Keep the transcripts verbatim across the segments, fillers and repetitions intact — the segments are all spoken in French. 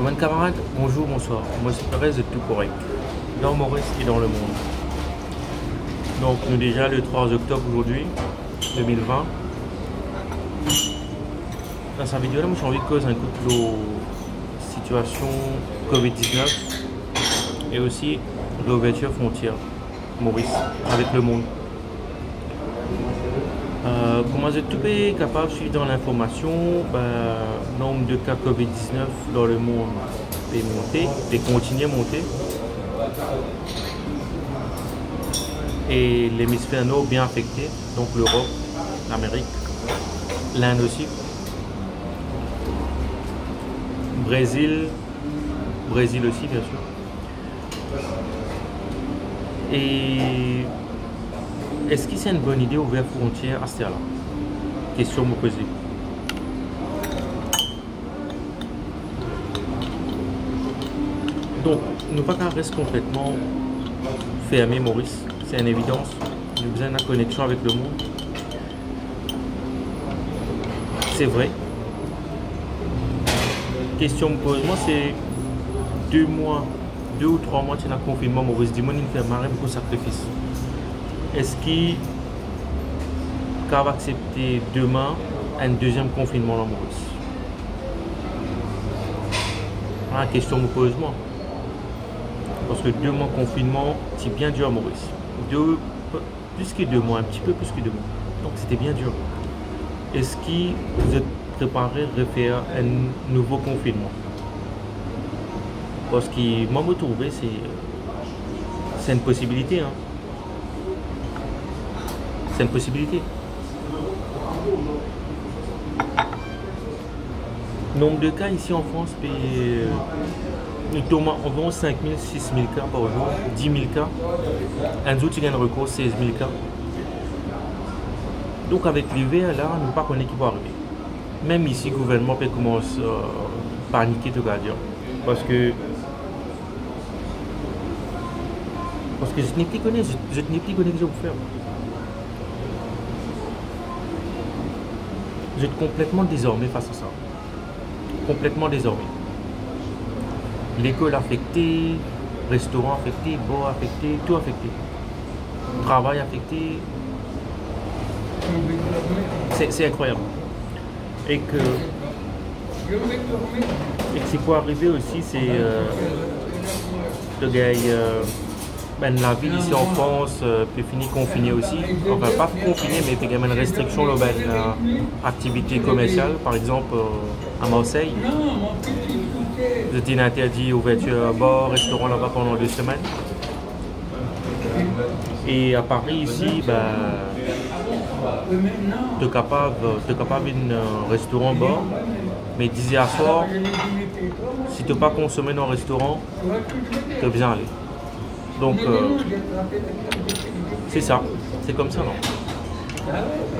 Mes camarades, bonjour, bonsoir. Moi, c'est Perez de Tout Correct, dans Maurice et dans le monde. Donc, nous déjà le trois octobre aujourd'hui, deux mille vingt. Dans cette vidéo-là, moi, j'ai envie de causer un coup de la situation covid dix-neuf et aussi l'ouverture frontière Maurice avec le monde. Euh, comment vous êtes tout capable de suivre dans l'information, ben, le nombre de cas covid dix-neuf dans le monde est monté, et continue à monter. Et l'hémisphère nord bien affecté, donc l'Europe, l'Amérique, l'Inde aussi. Brésil, Brésil aussi bien sûr. Et est-ce que c'est une bonne idée d'ouvrir frontières à ce là? Question me poser. Donc, nous pas qu'à rester complètement fermé, Maurice. C'est une évidence. Nous avons besoin de la connexion avec le monde. C'est vrai. Question me pose, moi c'est deux mois, deux ou trois mois, tu as un confinement, Maurice. Dis-moi, il fait marrer beaucoup de sacrifices. Est-ce qu'il va accepter demain un deuxième confinement dans Maurice? La question me pose moi. Parce que deux mois de confinement, c'est bien dur à Maurice. Deux, plus que deux mois, un petit peu plus que deux mois. Donc c'était bien dur. Est-ce que vous êtes préparé à refaire un nouveau confinement? Parce que moi, me trouver, c'est une possibilité. Hein. C'est une possibilité. Nombre de cas ici en France, euh, nous tombons environ cinq mille, six mille cas par jour, dix mille cas. Un jour, tu gagnes recours, seize mille cas. Donc avec l'hiver, là, nous ne pas connaître qui va arriver. Même ici, le gouvernement peut commencer à paniquer de gardien. Parce que parce que je n'ai plus connu, je, je n'ai plus connu que je vais faire. Je suis complètement désormais face à ça. Complètement désormais. L'école affectée, restaurant affecté, bar affecté, tout affecté. Travail affecté. C'est incroyable. Et que, et que c'est quoi arriver aussi, c'est euh, de gagner euh, ben, la ville ici en France euh, peut finir confinée aussi. Enfin, pas confinée, mais il y a une restriction de ben, euh, activité commerciale, par exemple euh, à Marseille. Vous êtes interdit ouverture à bar, restaurant là-bas pendant deux semaines. Et à Paris ici, ben, tu es capable, tu es capable d'un restaurant bar, mais disais à soir, si tu n'as pas consommé dans le restaurant, tu es bien aller. Donc, euh, c'est ça, c'est comme ça, non?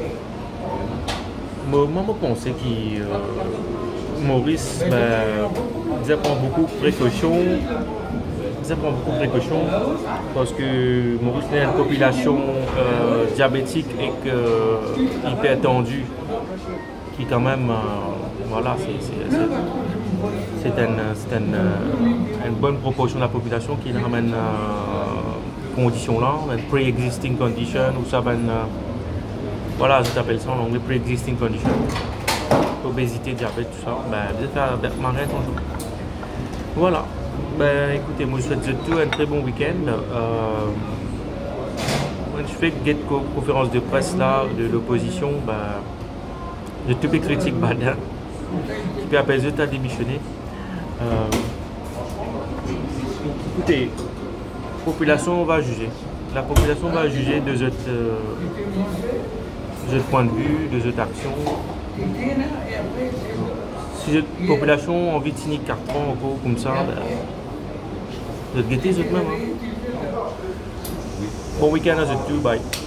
Moi, moi, je pensais que euh, Maurice, ben, il prend beaucoup de précautions. Ça prend beaucoup de précautions parce que Maurice est une population euh, diabétique et que, euh, hyper tendue qui quand même, euh, voilà, c'est une, une, une bonne proportion de la population qui ramène euh, condition là, une pre-existing condition ou ça, ben, euh, voilà, je t'appelle ça en anglais pre-existing condition, obésité, diabète, tout ça, ben, vous êtes marrer ton jour. Voilà. Ben écoutez, moi je souhaite tout un très bon week-end. Euh, je fais une conférence de presse là de l'opposition, ben, de toutes les critiques badin, qui peut appeler à démissionner. Euh, écoutez, la population va juger. La population va juger de votre, euh, de votre point de vue, de votre action. Si la population a envie de signer carton encore comme ça, ben, vous êtes guettés, vous êtes même. Hein. Bon week-end à vous tous, bye.